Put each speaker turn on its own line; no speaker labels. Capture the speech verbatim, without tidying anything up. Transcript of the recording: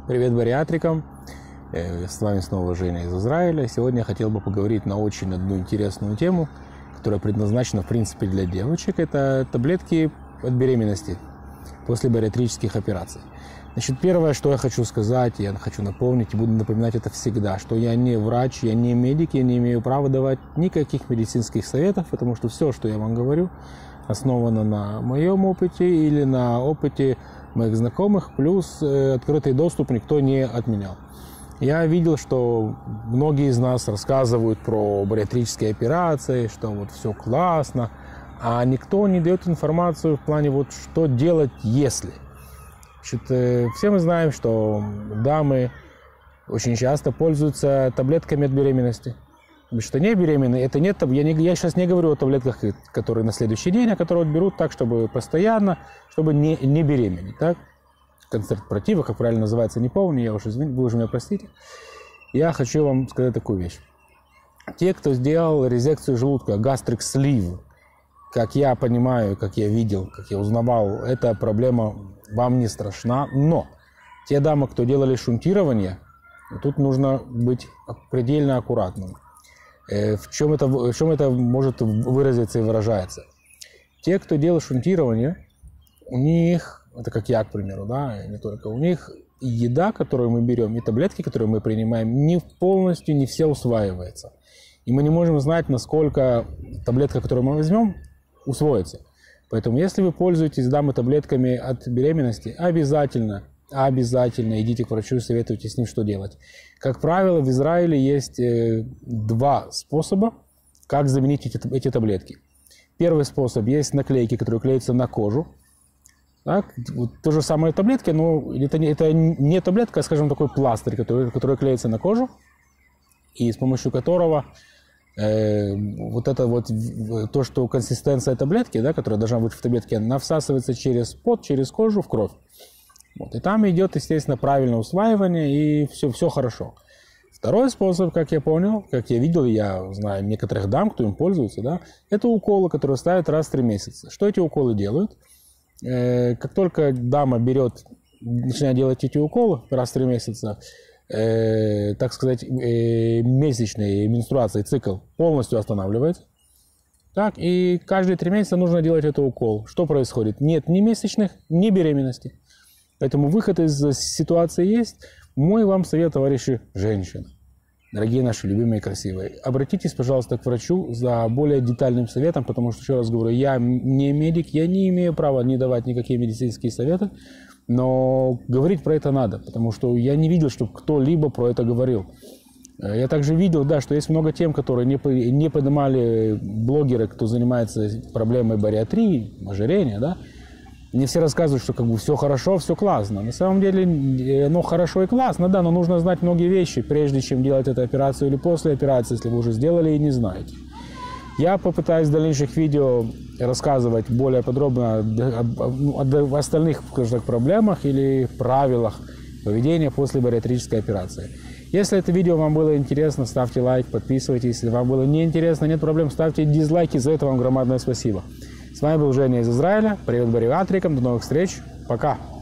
Привет бариатрикам! С вами снова Женя из Израиля. Сегодня я хотел бы поговорить на очень одну интересную тему, которая предназначена в принципе для девочек. Это таблетки от беременности после бариатрических операций. Значит, первое, что я хочу сказать, я хочу напомнить и буду напоминать это всегда, что я не врач, я не медик, я не имею права давать никаких медицинских советов, потому что все, что я вам говорю, основано на моем опыте или на опыте моих знакомых, плюс э, открытый доступ никто не отменял. Я видел, что многие из нас рассказывают про бариатрические операции, что вот все классно, а никто не дает информацию в плане вот что делать, если. Значит, э, все мы знаем, что дамы очень часто пользуются таблетками от беременности. Потому что не беременные, это нет, я, не, я сейчас не говорю о таблетках, которые на следующий день, а которые вот берут так, чтобы постоянно, чтобы не, не беременеть. Так? Концентратива, как правильно называется, не помню, я уже извините, вы уже меня простите. Я хочу вам сказать такую вещь. Те, кто сделал резекцию желудка, gastric sleeve, как я понимаю, как я видел, как я узнавал, эта проблема вам не страшна, но те дамы, кто делали шунтирование, тут нужно быть предельно аккуратным. В чем это, в чем это может выразиться и выражается? Те, кто делает шунтирование, у них, это как я, к примеру, да, не только, у них еда, которую мы берем, и таблетки, которые мы принимаем, не полностью, не все усваивается. И мы не можем знать, насколько таблетка, которую мы возьмем, усвоится. Поэтому, если вы пользуетесь, дамы, таблетками от беременности, обязательно, обязательно идите к врачу и советуйте с ним, что делать. Как правило, в Израиле есть два способа, как заменить эти, эти таблетки. Первый способ, есть наклейки, которые клеятся на кожу. Так, вот то же самое таблетки, но это не, это не таблетка, а, скажем, такой пластырь, который, который клеится на кожу, и с помощью которого э, вот это вот, то, что консистенция таблетки, да, которая должна быть в таблетке, она всасывается через пот, через кожу в кровь. Вот, и там идет, естественно, правильное усваивание, и все, все хорошо. Второй способ, как я понял, как я видел, я знаю некоторых дам, кто им пользуется, да, это уколы, которые ставят раз в три месяца. Что эти уколы делают? Э, как только дама берет, начинает делать эти уколы раз в три месяца, э, так сказать, э, месячные менструации, цикл полностью останавливается. Так, и каждые три месяца нужно делать этот укол. Что происходит? Нет ни месячных, ни беременности. Поэтому выход из ситуации есть. Мой вам совет, товарищи женщины, дорогие наши любимые и красивые. Обратитесь, пожалуйста, к врачу за более детальным советом, потому что, еще раз говорю, я не медик, я не имею права не давать никакие медицинские советы, но говорить про это надо, потому что я не видел, чтобы кто-либо про это говорил. Я также видел, да, что есть много тем, которые не, не поднимали блогеры, кто занимается проблемой бариатрии, ожирения, да. Не все рассказывают, что как бы все хорошо, все классно. На самом деле, ну, хорошо и классно, да, но нужно знать многие вещи, прежде чем делать эту операцию или после операции, если вы уже сделали и не знаете. Я попытаюсь в дальнейших видео рассказывать более подробно о, о, о остальных, скажем так, проблемах или правилах поведения после бариатрической операции. Если это видео вам было интересно, ставьте лайк, подписывайтесь. Если вам было неинтересно, нет проблем, ставьте дизлайки. За это вам громадное спасибо. С вами был Женя из Израиля. Привет бариатрикам. До новых встреч. Пока.